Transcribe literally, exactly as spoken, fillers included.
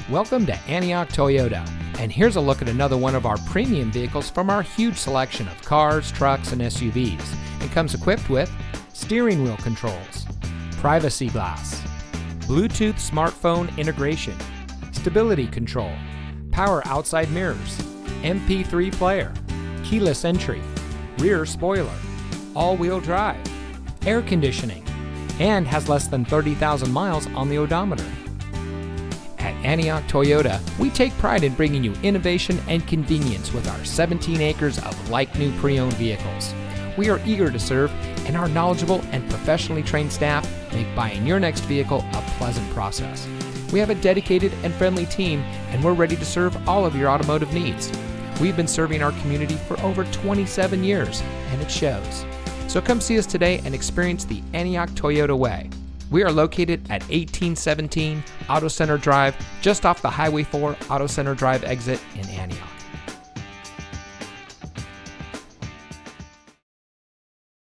Welcome to Antioch Toyota, and here's a look at another one of our premium vehicles from our huge selection of cars, trucks, and S U Vs. It comes equipped with steering wheel controls, privacy glass, Bluetooth smartphone integration, stability control, power outside mirrors, M P three player, keyless entry, rear spoiler, all-wheel drive, air conditioning, and has less than thirty thousand miles on the odometer. At Antioch Toyota, we take pride in bringing you innovation and convenience with our seventeen acres of like-new pre-owned vehicles. We are eager to serve, and our knowledgeable and professionally trained staff make buying your next vehicle a pleasant process. We have a dedicated and friendly team, and we're ready to serve all of your automotive needs. We've been serving our community for over twenty-seven years, and it shows. So come see us today and experience the Antioch Toyota way. We are located at eighteen seventeen Auto Center Drive, just off the Highway four Auto Center Drive exit in Antioch.